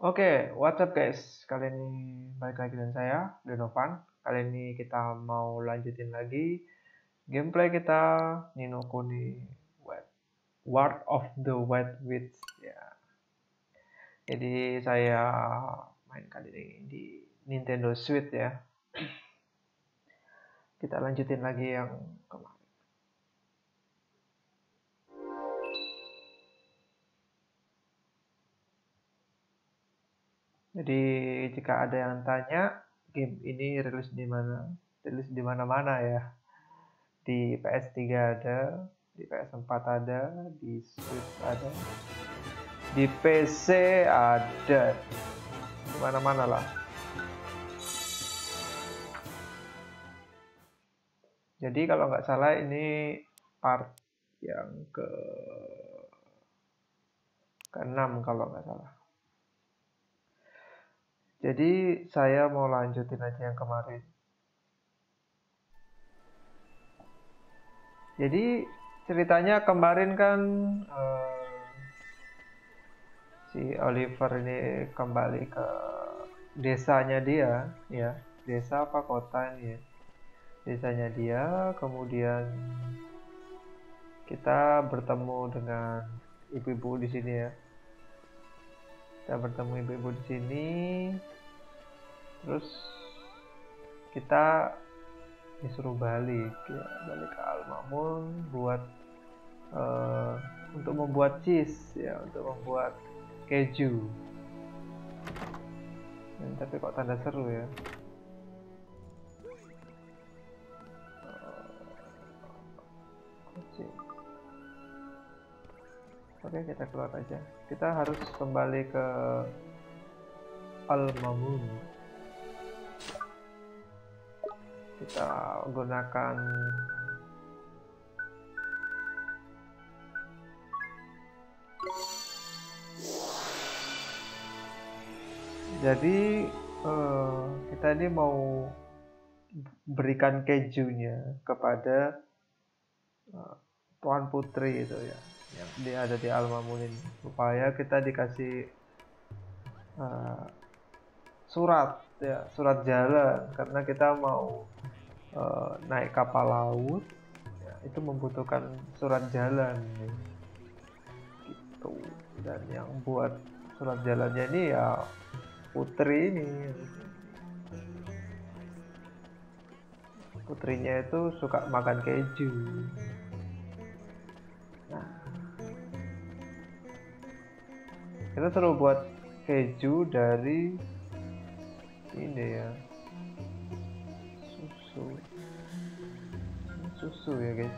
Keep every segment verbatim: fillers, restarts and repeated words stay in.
Oke, what's up guys? Kali ini balik lagi dengan saya, Denovan. Kali ini kita mau lanjutin lagi gameplay kita Ni no Kuni Wet War of the White Witch ya. Jadi saya main kali ini di Nintendo Switch ya. Kita lanjutin lagi yang kemarin. Jadi jika ada yang tanya, game ini rilis di mana? Rilis di mana-mana ya. Di P S tiga ada, di P S empat ada, di Switch ada, di P C ada, di mana-mana lah. Jadi kalau nggak salah ini part yang ke keenam kalau nggak salah. Jadi saya mau lanjutin aja yang kemarin. Jadi ceritanya kemarin kan uh, si Oliver ini kembali ke desanya dia, ya, desa apa kota ini ya, desanya dia. Kemudian kita bertemu dengan ibu-ibu di sini ya. Kita bertemu ibu-ibu di sini. Terus kita disuruh balik ya, balik ke Al-Ma'mun buat uh, untuk membuat cheese ya, untuk membuat keju. Dan, tapi kok tanda seru ya. Uh, Oke, kita keluar aja. Kita harus kembali ke Al-Ma'mun. Kita gunakan jadi uh, kita ini mau berikan kejunya kepada uh, Tuan Putri itu ya, yang dia ada di Al-Ma'mun ini, supaya kita dikasih uh, surat ya, surat jalan, karena kita mau uh, naik kapal laut ya, itu membutuhkan surat jalan ya. Gitu. Dan yang buat surat jalannya ini ya Putri ini. Putrinya itu suka makan keju. Nah, kita suruh buat keju dari ini ya, susu. Susu ya guys.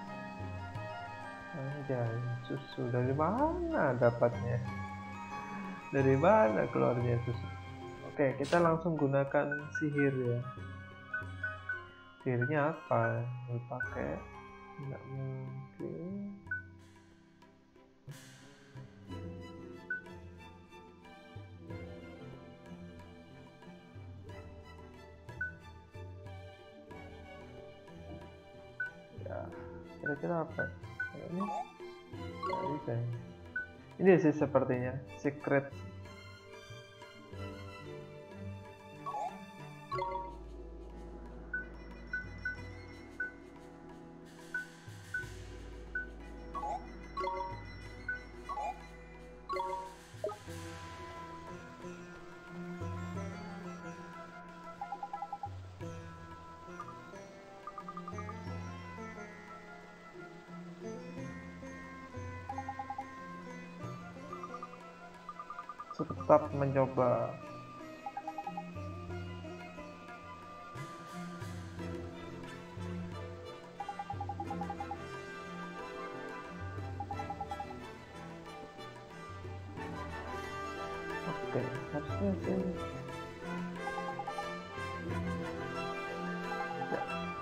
Aja susu, dari mana dapatnya? Dari mana keluarnya susu? Oke, kita langsung gunakan sihir ya. Sihirnya apa? Dipakai? Nggak mungkin. Ya, kira-kira apa? Ini nggak bisa. Ini sih sepertinya secret. Tetap mencoba. Oke, harusnya sih ya.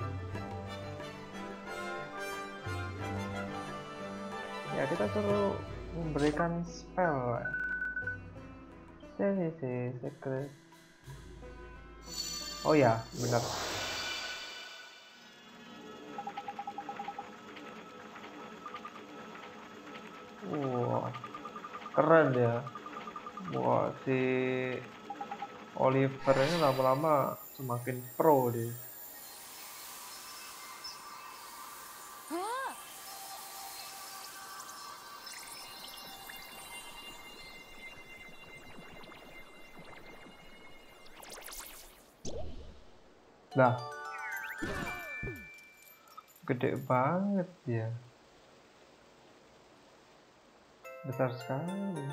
Ya, kita perlu memberikan spell. Ini sih secret. Oh ya, benar. Wow, keren ya. Wah, si Oliver ini lama-lama semakin pro deh. Lah, gede banget ya. Besar sekali.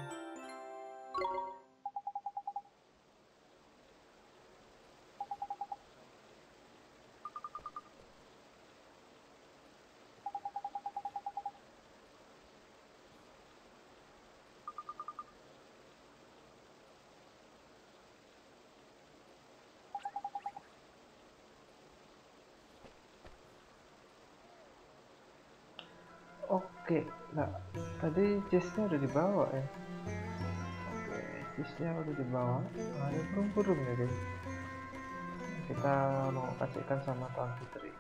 Oke, nah tadi chestnya udah dibawa ya. Oke, chestnya udah dibawa. Nah, ada burung-burung ya guys. Kita mau kasihkan sama Tuan Putri.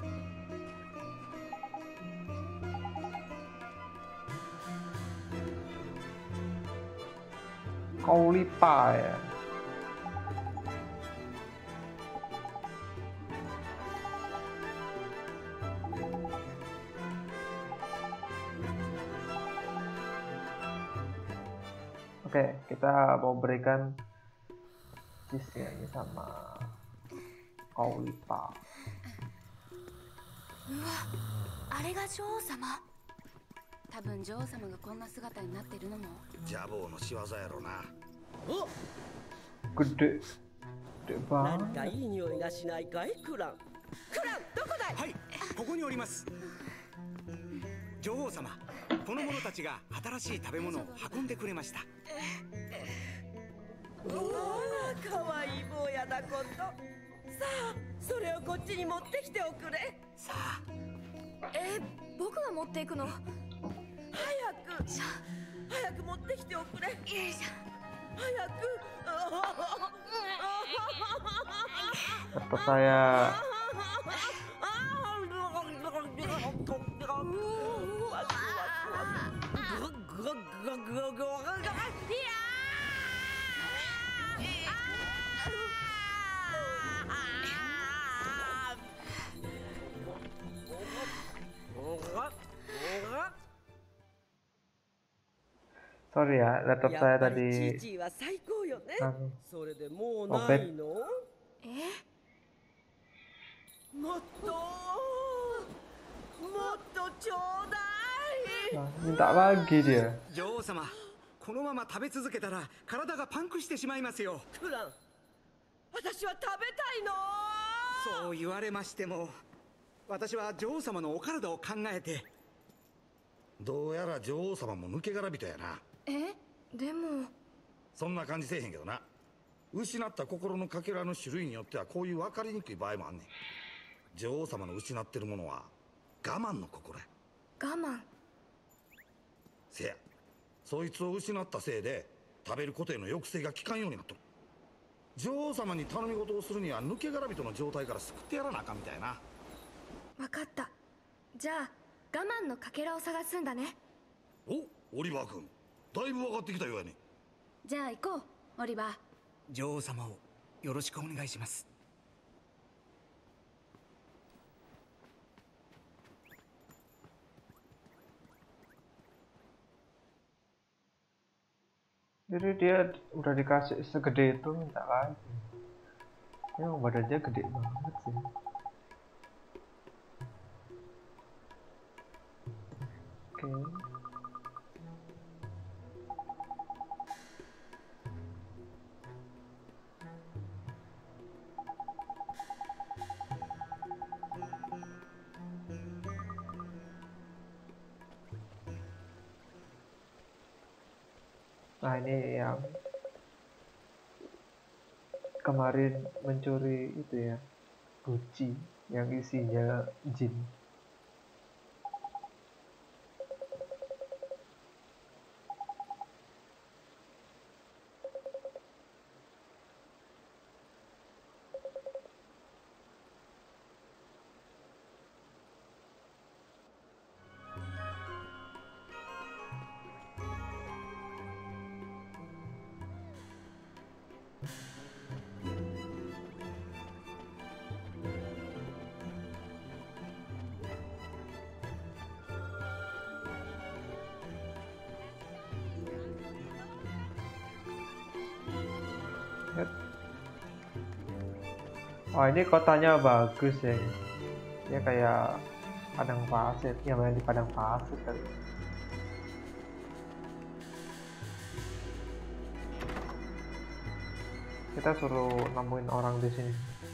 Kaulipa ya. Oke, kita mau berikan cheese-nya ini sama Kaulipa. うわ、あれが女王様。多分女王様がこんな姿になってるのもジャボーの仕業やろな。 お、 Gede, gede 何か banget. いい匂いがしないかい、クラン。クラン、どこだい。 はい、ここにおります。女王様、この者たちが新しい食べ物を運んでくれました。 うわ、かわいい坊やだこと。さあ、それをこっちに持ってきておくれ。 さあ、 え、僕が持っていくの？ 早く早く持ってきておくれ。 よいしょ。 早く。 Laptop saya sorry ya, laptop や saya っぱり tadi チーチーは最高よね。 anu, それでもうないの？ え？ もっともっとちょうだい。 nah, minta lagi dia. 女王様、このまま食べ続けたら体がパンクしてしまいますよ。 クラン、私は食べたいの。 そう言われましても、私は女王様のお体を考えて。 どうやら女王様も抜け殻人やな。 え？でもそんな感じせえへんけどな。失った心のかけらの種類によってはこういう分かりにくい場合もあんねん。女王様の失ってるものは我慢の心や。 我慢。 せや、そいつを失ったせいで食べることへの抑制が効かんようになっとる。女王様に頼み事をするには抜け殻人の状態から救ってやらなあかんみたいな。 わかった。じゃあ我慢のかけらを探すんだね。 お、オリバー君、だいぶ分かってきたようやね。 じゃあ行こう、オリバー。 女王様をよろしくお願いします。 Jadi dia udah dikasih segede itu minta lagi. Ya badannya gede banget sih. Oke. Nah ini yang kemarin mencuri itu ya, guci yang isinya jin. Oh, ini kotanya bagus ya. Ya kayak padang pasir, ya main di padang pasir kali. Kita suruh nemuin orang di sini.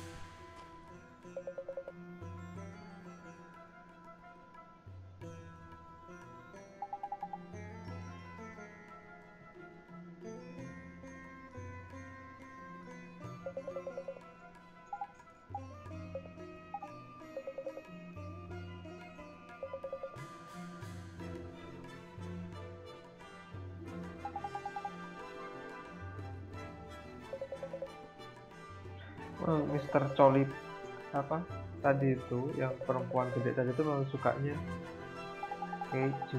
Oh, mister Colip apa tadi itu yang perempuan gede tadi itu memang sukanya keju.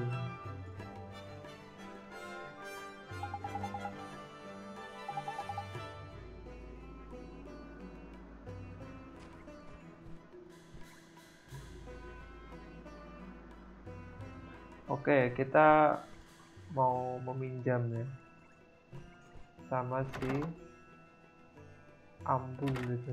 Oke, kita mau meminjam ya sama si Ambul gitu.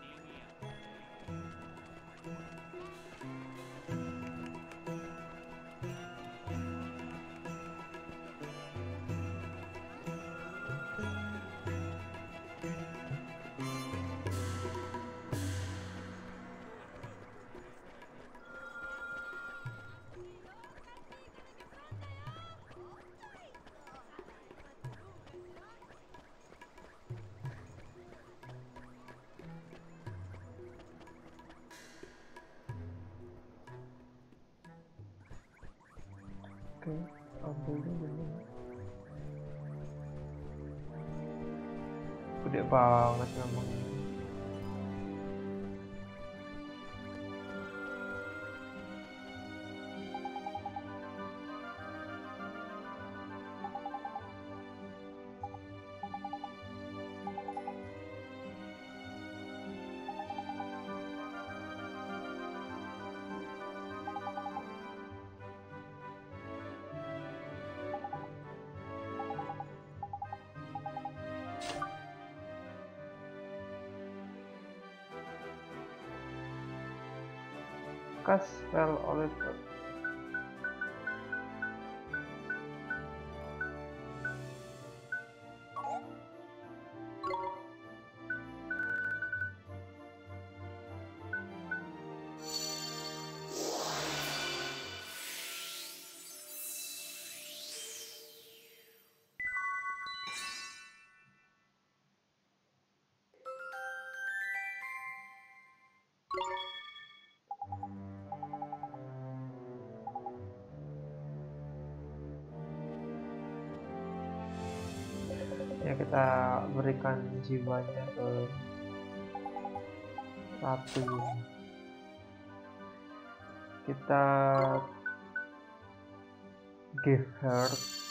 Oke, Ambulnya bener. Gede banget memang. Castle Oliver. Ya kita berikan jiwanya ke ratu. Kita give her.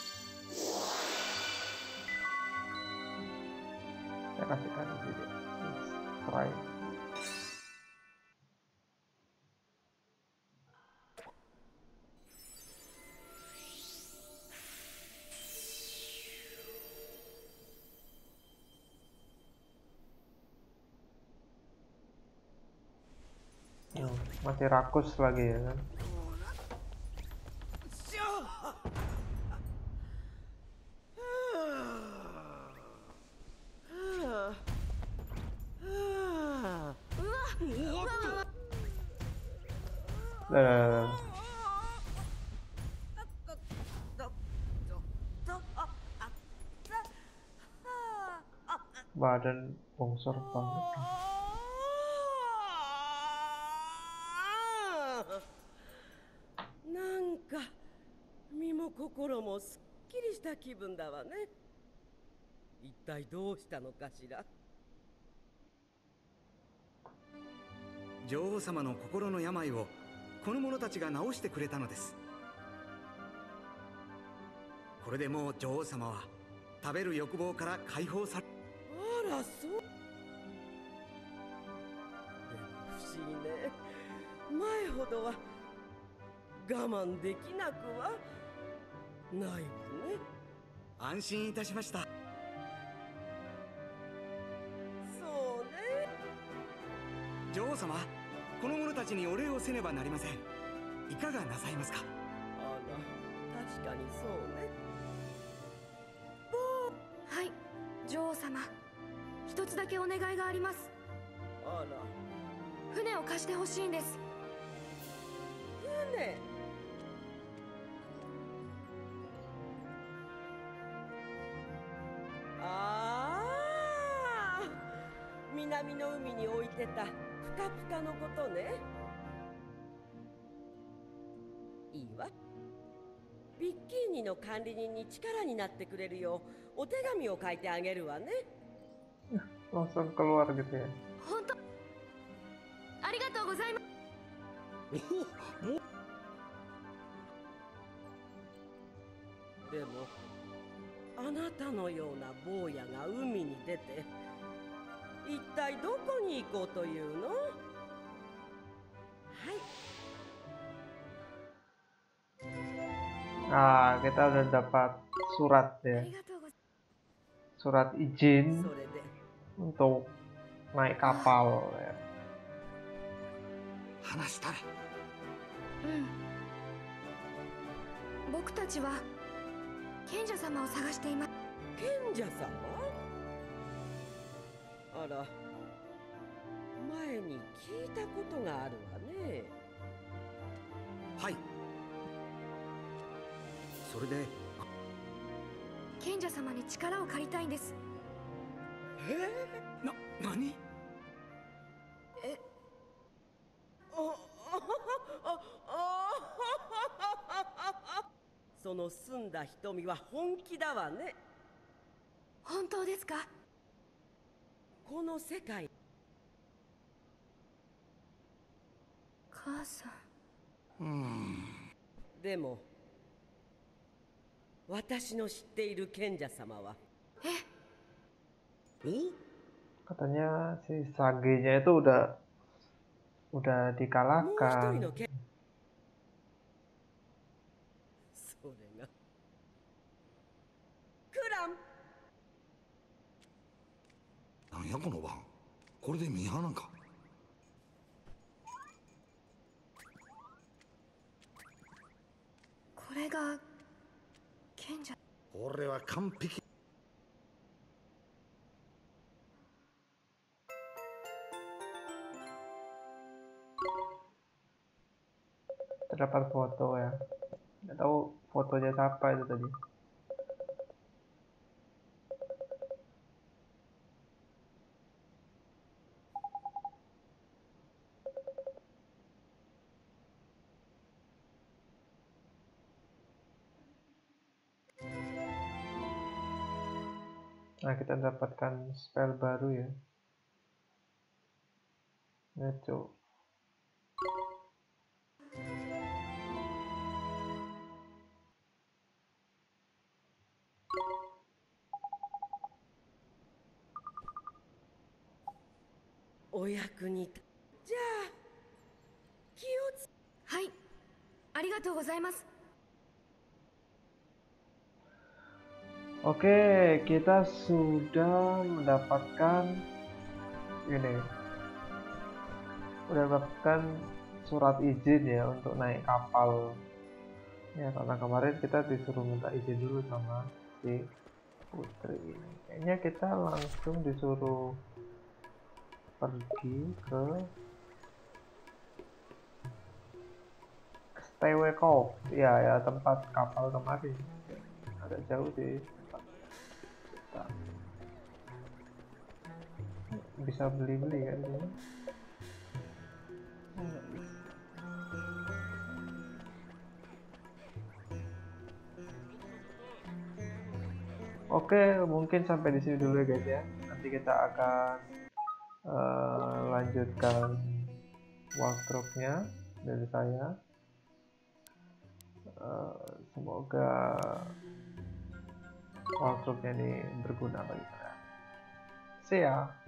Kita kasihkan gitu. Try. Masih rakus lagi ya kan. Nah, badan bongsor banget. なんか身も心もすっきりした気分だわね。一体どうしたのかしら。 女王様の心の病をこの者たちが治してくれたのです。これでもう女王様は食べる欲望から解放され。 あらそう。でも不思議ね。前ほどは我慢できなくはないわね。 安心いたしました。 そうね。 女王様、この者たちにお礼をせねばなりません。いかがなさいますか？ あら、確かにそうね。 はい、女王様。一つだけお願いがあります。 あら、 船を貸してほしいんです。 船。ああ、南の海に置いてたプカプカのことね。いいわ。ビッキーニの管理人に力になってくれるようお手紙を書いてあげるわね。 Langsung keluar gitu ya. 本当。ありがとうございます。 おお、もうでもあなたのような坊やが海に出て一体どこに行こうというの？はい。 Nah, kita udah dapat surat あ ya. りがとうござい Surat izin それで untuk naik kapal ya. 話したら。 うん。僕たちは賢者様を探しています。 賢者様？あら、前に聞いたことがあるわね。 はい。それで、 賢者様に力を借りたいんです。 えな、何？ え、 あああ、その澄んだ瞳は本気だわね。 本当ですか？ この世界。 母さん。 うーん。 でも私の知っている賢者様は、 お Katanya si Sage-nya itu udah udah もう一人 dikalahkan. の賢それがクラン。 なんやこの番。これでミーハーなんか。 これが賢者。 俺は完璧。 Terdapat foto ya. Nggak tahu fotonya siapa itu tadi. Nah, kita dapatkan spell baru ya. Ngaco. 「お役に立じゃあ気をつ。 はい。ありがとうございます。 Oke, kita sudah mendapatkan ini. Udah mendapatkan surat izin ya untuk naik kapal. Ya, karena kemarin kita disuruh minta izin dulu sama si putri ini. Kayaknya kita langsung disuruh pergi ke Stayaway Cove. Ya, ya tempat kapal kemarin. Agak jauh sih. Bentar. Bisa beli-beli kan ini? Oke, mungkin sampai di sini dulu ya guys ya. Nanti kita akan uh, lanjutkan walkthrough-nya dari saya. Uh, semoga walkthrough-nya ini berguna bagi kalian. See ya.